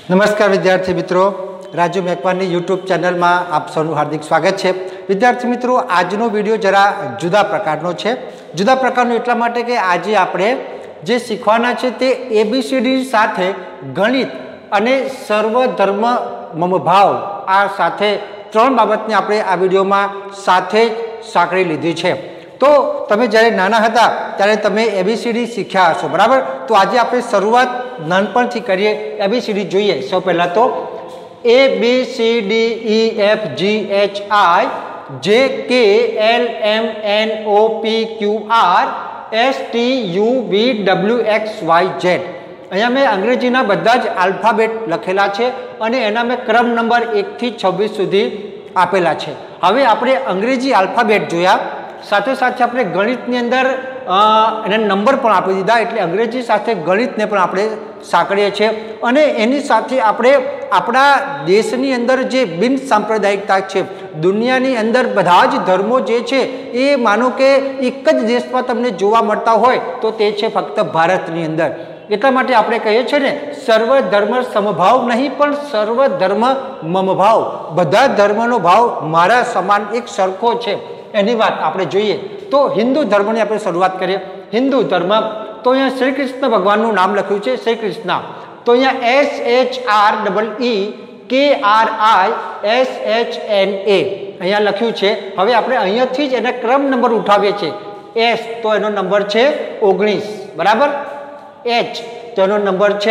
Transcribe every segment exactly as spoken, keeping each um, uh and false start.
नमस्कार विद्यार्थी मित्रों, राजू मेकवानी यूट्यूब चैनल में आप सबनु हार्दिक स्वागत है। विद्यार्थी मित्रों, आजनो विडियो जरा जुदा प्रकारनो छे। जुदा प्रकारनो एटला माटे के आजे आपणे जे शीखवाना छे ते एबीसीडी साथे गणित अने सर्वधर्म ममभाव आ साथे त्रण बाबतने आपणे आ विडियोमां साथे साંકળી લીધી છે। तो तमे ज्यारे नाना हता त्यारे तमे एबीसीडी शीख्या हशो, बराबर। तो आज आपणे शरूआत नानपणथी करीए। एबीसीडी जोईए। सौ पहला तो A B C D E F G H I J K L M N O P Q R S T U V W X Y Z. अहींया मैं अंग्रेजीना बधा ज आल्फाबेट लखेला छे अने एना मैं क्रम नंबर एक थी छब्बीस सुधी आपेला छे। हवे आपणे अंग्रेजी आल्फाबेट जोया, साथे साथे आपणे गणितनी अंदर एना नंबर पण आपी दीधा, एटले अंग्रेजी साथे गणितने पण आपणे साંકળીએ छे। अने एनी साथे आपणे आपणा देशनी अंदर जे बिन सांप्रदायिकता छे, दुनियानी अंदर बधा ज धर्मो जे छे ए मानो के एक ज देशमां तमने जोवा मळता होय तो ते छे फक्त भारतनी अंदर। એટલા માટે આપણે કહીએ છીએ ને સર્વધર્મ સમભાવ નહીં પણ સર્વધર્મ મમભાવ। બધા ધર્મનો ભાવ મારા સમાન એક સરખો છે એની વાત આપણે જોઈએ। તો હિન્દુ ધર્મની આપણે શરૂઆત કરીએ। હિન્દુ ધર્મ તો અહીંયા શ્રી કૃષ્ણ ભગવાનનું નામ લખ્યું છે, શ્રી કૃષ્ણ। તો અહીંયા S H R double E K R I S H N A અહીંયા લખ્યું છે। હવે આપણે અહીંયાથી જ એને ક્રમ નંબર ઉઠાવીએ છીએ। એસ તો એનો નંબર છે ઓગણીસ, બરાબર। एच तो एनो नंबर छे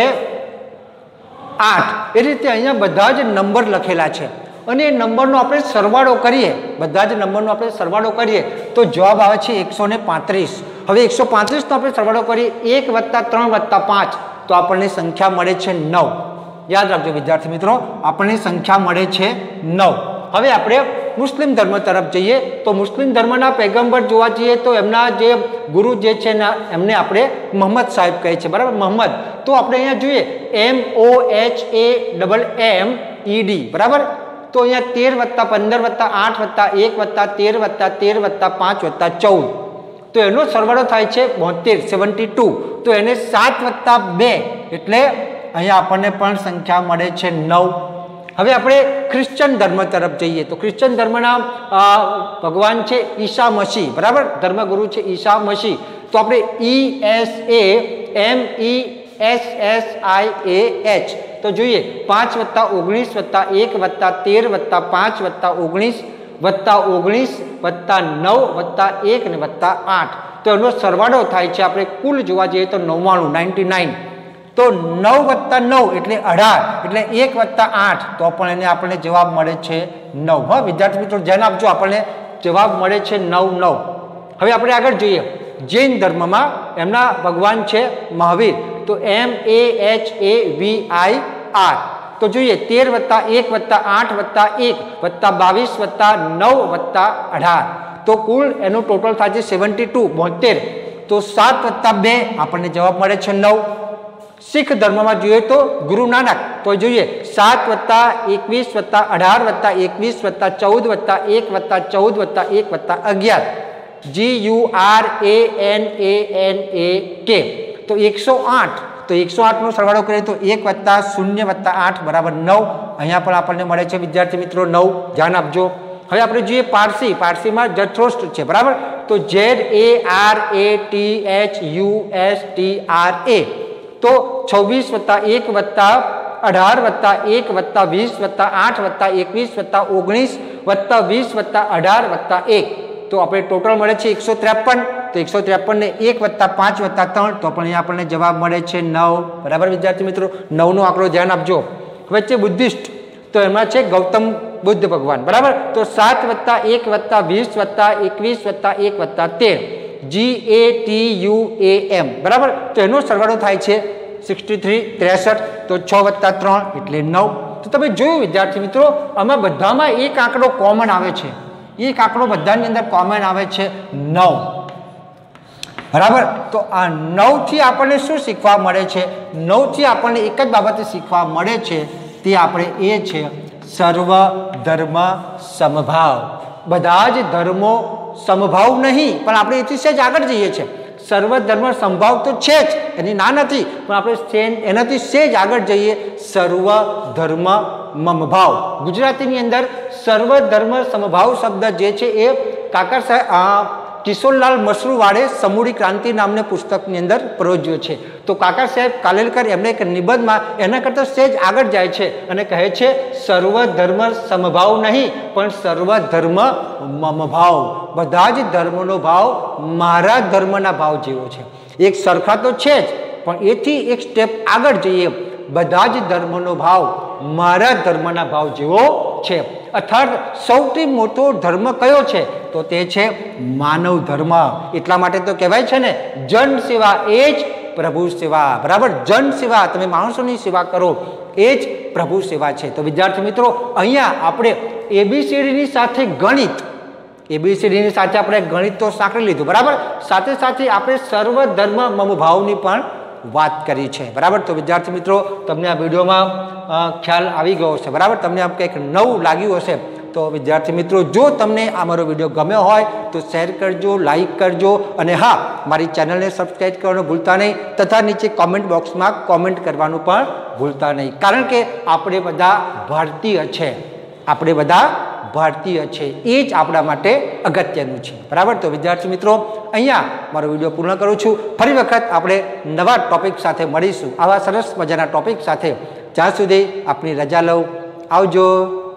आठ। ए रीते अहींया बधा ज नंबर लखेला छे अने ए नंबरनो आपणे सरवाळो करीए, बधा ज नंबरनो आपणे सरवाळो करीए तो जवाब आवे छे एक सौ पैंतीस। हवे एक सौ पैंतीस नो आपणे सरवाळो करीए एक वत्ता त्रण वत्ता पांच तो आपणे संख्या मळे छे नौ। याद राखजो विद्यार्थी मित्रों, आपणे संख्या मळे छे नौ। हवे आपणे मुस्लिम धर्म तरफ जईए तो मुस्लिम धर्मना पैगंबर जोवा जईए तो एमना जे गुरु जे छे ना एमने आपणे मोहम्मद साहेब कहे छे, बराबर, मोहम्मद। तो आपणे अहींया जोईए M O H A double M E D, बराबर। तो अहींया तेर वत्ता पंदर वत्ता आठ वत्ता एक वत्ता तेर वत्ता तेर वत्ता पांच वत्ता चौदह तो एनो सरवाळो थाय छे बोतेर सेवंटी टू। तो एने सात वत्ता बे एटले अहींया आपणे पण संख्या मळे छे नौ। हवे आपणे ख्रिश्चन धर्म तरफ जईए तो ख्रिश्चन धर्मना भगवान छे ईसा मसीह, बराबर, धर्मगुरु छे ईसा मसीह। तो आपणे E S A M E S S I A H तो जोईए पांच वत्ता ओगनीस वत्ता एक वत्ता तेर वत्ता पांच वत्ता ओगनीस वत्ता ओगनीस वत्ता नौ वत्ता एक ने वत्ता आठ तो एनो सरवाळो थाय छे। आपणे कुल जोवा जईए तो नव्वाणु नाइंटी नाइन। तो नौ वत्ता नौ एटले अठार एटले एक वत्ता आठ तो पण एने आपणे जवाब मळे छे नौ। हाँ विद्यार्थी मित्रों, ध્યાન आपजो, आपणे जवाब मळे छे नौ नौ। हवे आपणे आगळ जोईए जैन धर्ममां एमना भगवान छे महावीर। तो M A H A V I R तो जोईए तेर वत्ता एक वत्ता आठ वत्ता एक वत्ता बावीस वत्ता नौ वत्ता अठार तो कुल एनो टोटल थाय छे सेवंटी टू बोतेर। तो सात वत्ता बे आपणे जवाब मळे छे नौ। सिख धर्म में जुए तो गुरु नानक तो जुए सात वत्ता एकवीस वत्ता अठार वत्ता एकवीस वत्ता चौदह वत्ता एक वत्ता चौदह वत्ता एक वत्ता अगियार G U R A N A N A K तो एक सौ आठ। तो एक सौ आठ नो सरवाळो करीए तो एक वत्ता शून्य वत्ता आठ बराबर नौ। अहींया पण आपणे मळे छे विद्यार्थी मित्रों नौ। ध्यान आपजो। हवे आपणे जोईए पारसी। पारसी में जथरोस्ट छे, बराबर। तो Z A R A T H U S T R A तो छब्बीस वत्ता एक वत्ता अठार वत्ता एक वत्ता वीस वत्ता आठ वत्ता एकवीस वत्ता ओगनीस वत्ता वीस वत्ता अठार वत्ता एक तो अपने टोटल मळे छे एक सौ त्रेपन। तो एक सौ त्रेपन ने एक वत्ता पांच वत्ता त्रण तो पण अहींया आपणे जवाब मळे छे नौ, बराबर विद्यार्थी मित्रों। नौ नो आंकड़ो ध्यान आपजो। वच्चे बुद्धिस्ट तो एमां छे गौतम बुद्ध भगवान, बराबर। तो सात वत्ता एक वत्ता वीस वत्ता एकवीस वत्ता एक वत्ता तेर G A T U A M, बराबर। तो एनो सरवाळो थाय छे सिक्सटी थ्री त्रेसठ तो छ वत्ता त्रण एटले नौ। तो तमे जोयुं विद्यार्थी मित्रों, आमां बधामां एक आंकड़ो कॉमन आवे छे। एक आंकड़ो बधानी अंदर कॉमन आवे छे नौ, बराबर। तो आ नौ थी आपणे शुं शीखवा मळे छे? नौ थी आपणे एक ज बाबत शीखवा मळे छे ते आपणे ए छे सर्व धर्म समभाव। बधा ज धर्मो समभाव नहीं पण आपणे एथी सेज आगळ जईए छे। સર્વધર્મ સમભાવ તો છે જ, એની ના નથી, પણ આપણે સેન એનાથી સેજ આગળ જઈએ, સર્વધર્મ મમભાવ. ગુજરાતીની અંદર સર્વધર્મ સમભાવ શબ્દ જે છે એ કાકા સાહેબ કિશોરલાલ મશરૂવાડે સમૂડી ક્રાંતિ નામને પુસ્તકની અંદર પ્રયોજ્યો છે. તો કાકા સાહેબ કાલેલકર એમને એક નિબંધમાં એના કરતાં સેજ આગળ જાય છે અને કહે છે સર્વધર્મ સમભાવ નહીં પણ સર્વધર્મ મમભાવ. બધા જ ધર્મનો ભાવ મારા ધર્મના ભાવ જેવો છે. એક સરખા તો છે જ, પણ એથી એક સ્ટેપ આગળ જઈએ, બધા જ ધર્મનો ભાવ મારા ધર્મના ભાવ જેવો છે. અર્થાત સૌથી મોટો ધર્મ કયો છે? તો તે છે માનવ ધર્મ. એટલા માટે તો કહેવાય છે ને, જન સેવા એ જ પ્રભુ સેવા. બરાબર, જન સેવા, તમે માણસોની સેવા કરો એ જ પ્રભુ સેવા છે. તો વિદ્યાર્થી મિત્રો, અહીંયા આપણે એબીસીડીની સાથે ગણિત, એબીસીડીની સાથે આપણે ગણિત તો સાંકળી લીધું, બરાબર, સાથે સાથે આપણે સર્વધર્મ મમભાવની પણ વાત કરી છે. બરાબર, તો વિદ્યાર્થી મિત્રો, તમને આ વિડીયોમાં ખ્યાલ આવી ગયો હશે. બરાબર, તમને આમ કંઈક નવું લાગ્યું હશે. તો વિદ્યાર્થી મિત્રો, જો તમને આ મારો વિડીયો ગમ્યો હોય તો શેર કરજો, લાઈક કરજો, અને હા, મારી ચેનલને સબસ્ક્રાઈબ કરવાનું ભૂલતા નહીં, તથા નીચે કોમેન્ટ બોક્સમાં કોમેન્ટ કરવાનું પણ ભૂલતા નહીં. કારણ કે આપણે બધા ભારતીય છે, આપણે બધા ભારતીય છે, એ જ આપણા માટે અગત્યનું છે. બરાબર, તો વિદ્યાર્થી મિત્રો, અહીંયા મારો વિડીયો પૂર્ણ કરું છું. ફરી વખત આપણે નવા ટોપિક સાથે મળીશું, આવા સરસ મજાના ટોપિક સાથે. જ્યાં સુધી આપની રજા લઉં. આવજો.